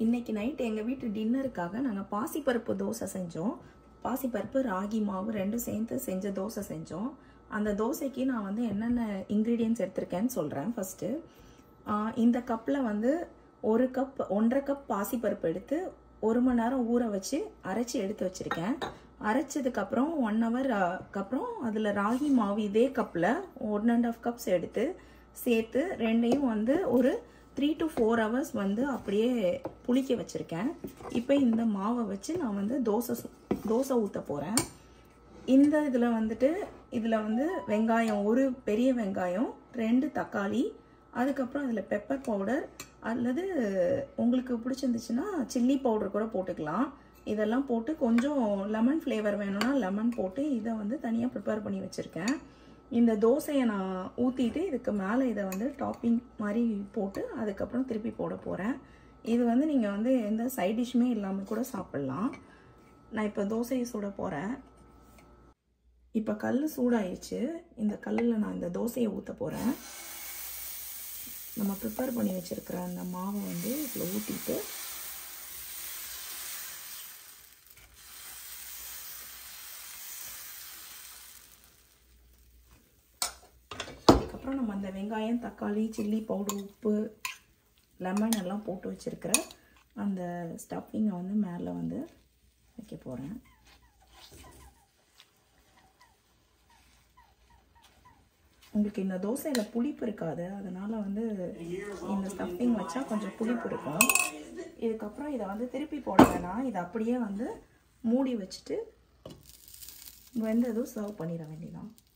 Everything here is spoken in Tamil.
இன்னைக்கு நைட் எங்கள் வீட்டு டின்னருக்காக நாங்கள் பாசிப்பருப்பு தோசை செஞ்சோம். பாசிப்பருப்பு ராகி மாவு ரெண்டும் சேர்ந்து செஞ்ச தோசை செஞ்சோம். அந்த தோசைக்கு நான் வந்து என்னென்ன இன்க்ரீடியன்ட்ஸ் எடுத்திருக்கேன்னு சொல்கிறேன். ஃபஸ்ட்டு இந்த கப்பில் வந்து 1.5 கப் பாசிப்பருப்பு எடுத்து 1 மணி நேரம் ஊற வச்சு அரைச்சி எடுத்து வச்சுருக்கேன். அரைச்சதுக்கப்புறம் 1 ஹவருக்கு அப்புறம் அதில் ராகி மாவு இதே கப்பில் 1.5 கப்ஸ் எடுத்து சேர்த்து ரெண்டையும் வந்து ஒரு 3 to 4 hours வந்து அப்படியே புளிக்க வச்சுருக்கேன். இப்போ இந்த மாவை வச்சு நான் வந்து தோசை ஊற்ற போகிறேன். இந்த இதில் வந்துட்டு இதில் வந்து வெங்காயம், ஒரு பெரிய வெங்காயம், 2 தக்காளி, அதுக்கப்புறம் அதில் பெப்பர் பவுடர் அல்லது உங்களுக்கு பிடிச்சிருந்துச்சுன்னா சில்லி பவுடர் கூட போட்டுக்கலாம். இதெல்லாம் போட்டு கொஞ்சம் லெமன் ஃப்ளேவர் வேணும்னா லெமன் போட்டு இதை வந்து தனியாக ப்ரிப்பேர் பண்ணி வச்சுருக்கேன். இந்த தோசையை நான் ஊற்றிட்டு இதுக்கு மேலே இதை வந்து டாப்பிங் மாதிரி போட்டு அதுக்கப்புறம் திருப்பி போட போகிறேன். இது வந்து நீங்கள் வந்து எந்த சைட் டிஷ்ஷுமே இல்லாமல் கூட சாப்பிட்லாம். நான் இப்போ தோசையை சுட போகிறேன். இப்போ கல் சூடாயிடுச்சு. இந்த கல்லில் நான் இந்த தோசையை ஊற்ற போகிறேன். நம்ம ப்ரிப்பேர் பண்ணி வச்சுருக்கிற அந்த மாவை வந்து இதில் ஊற்றிட்டு அதுக்கப்புறம் நம்ம அந்த வெங்காயம், தக்காளி, சில்லி பவுடர், உப்பு, லெமன் எல்லாம் போட்டு வச்சுருக்கிற அந்த ஸ்டஃபிங்கை வந்து மேலே வந்து வைக்க போகிறேன். உங்களுக்கு இந்த தோசையில் புளிப்பு இருக்காது, அதனால் வந்து இந்த ஸ்டஃபிங் வச்சா கொஞ்சம் புளிப்பு இருக்கும். இதுக்கப்புறம் இதை வந்து திருப்பி போட வேணாம். இதை அப்படியே வந்து மூடி வச்சுட்டு வெந்ததும் சர்வ் பண்ணிட வேண்டியதான்.